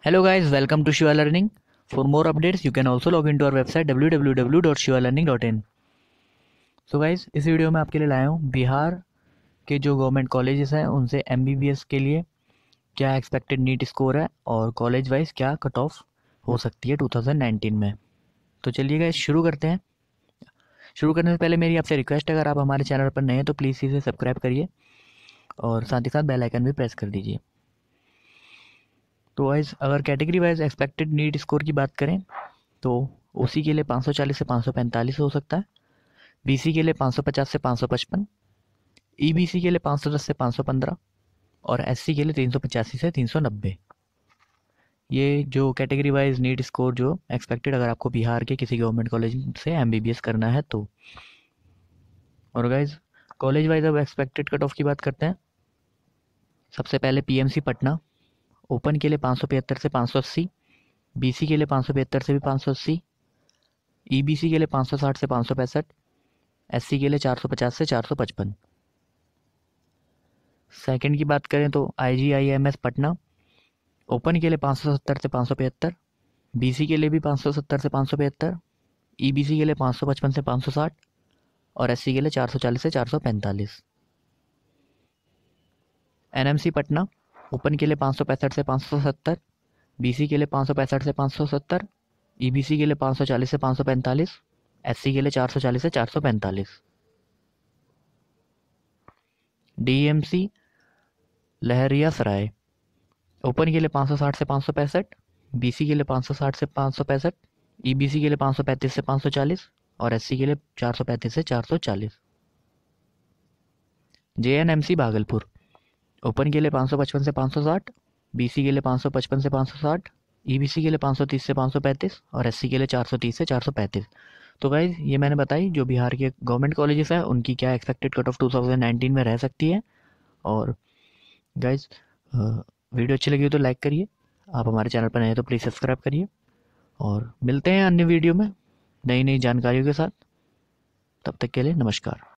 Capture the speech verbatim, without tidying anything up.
Hello guys, welcome to Shiva Learning. For more updates, you can also log into our website w w w dot shiva learning dot in. So guys, इस video में आपके लिए लाया हूँ बिहार के जो government colleges हैं उनसे एम बी बी एस के लिए क्या एक्सपेक्टेड नीट स्कोर है और कॉलेज वाइज क्या कट ऑफ हो सकती है टू थाउजेंड नाइनटीन में। तो चलिए गाइस शुरू करते हैं। शुरू करने से पहले मेरी आपसे रिक्वेस्ट है, अगर आप हमारे चैनल पर नए हैं तो प्लीज़ इसे सब्सक्राइब करिए और साथ ही साथ बेल आइकन भी प्रेस कर दीजिए। तो वाइज अगर category wise expected NEET score की बात करें तो ओसी के लिए पाँच सौ चालीस से पाँच सौ पैंतालीस हो सकता है, बीसी के लिए पाँच सौ पचास से पाँच सौ पचपन, ईबीसी के लिए पाँच सौ दस से पाँच सौ पंद्रह और एससी के लिए तीन सौ पचासी से तीन सौ नब्बे। ये जो कैटेगरी वाइज नीट स्कोर जो एक्सपेक्टेड अगर आपको बिहार के किसी गवर्नमेंट कॉलेज से एमबीबीएस करना है तो। और गाइज कॉलेज वाइज अब एक्सपेक्टेड कट ऑफ की बात करते हैं। सबसे पहले पीएमसी पटना, ओपन के लिए पाँच सौ पचहत्तर से पाँच सौ अस्सी, बीसी के लिए पाँच सौ पचहत्तर से भी पाँच सौ अस्सी, ईबीसी के लिए पाँच सौ साठ से पाँच सौ पैंसठ, एससी के लिए चार सौ पचास से चार सौ पचपन। सेकंड की बात करें तो आईजीआईएमएस पटना, ओपन के लिए पाँच सौ सत्तर से पाँच सौ पचहत्तर, बीसी के लिए भी पाँच सौ सत्तर से पाँच सौ पचहत्तर, ईबीसी के लिए पाँच सौ पचपन से पाँच सौ साठ और एससी के लिए चार सौ चालीस से चार सौ पैंतालीस। एनएमसी पटना, ओपन के लिए पाँच सौ पैंसठ से पाँच सौ सत्तर, बीसी के लिए पाँच सौ पैंसठ से पाँच सौ सत्तर, ईबीसी के लिए पाँच सौ चालीस से पाँच सौ पैंतालीस, एससी के लिए चार सौ चालीस से चार सौ पैंतालीस। डीएमसी लहरिया सराय, ओपन के लिए पाँच सौ साठ से पाँच सौ पैंसठ, बीसी के लिए पाँच सौ साठ से पाँच सौ पैंसठ, ईबीसी के लिए पाँच सौ पैंतीस से पाँच सौ चालीस और एससी के लिए चार सौ पैंतीस से चार सौ चालीस। जेएनएमसी भागलपुर, ओपन के लिए पाँच सौ पचपन से पाँच सौ साठ, बीसी के लिए पाँच सौ पचपन से पाँच सौ साठ, ईबीसी के लिए पाँच सौ तीस से पाँच सौ पैंतीस और एससी के लिए चार सौ तीस से चार सौ पैंतीस। तो गाइज ये मैंने बताई जो बिहार के गवर्नमेंट कॉलेजेस हैं उनकी क्या expected cut off two thousand nineteen में रह सकती है। और गाइज वीडियो अच्छी लगी हो तो लाइक करिए, आप हमारे चैनल पर नए हैं तो प्लीज़ सब्सक्राइब करिए और मिलते हैं अन्य वीडियो में नई नई जानकारियों के साथ। तब तक के लिए नमस्कार।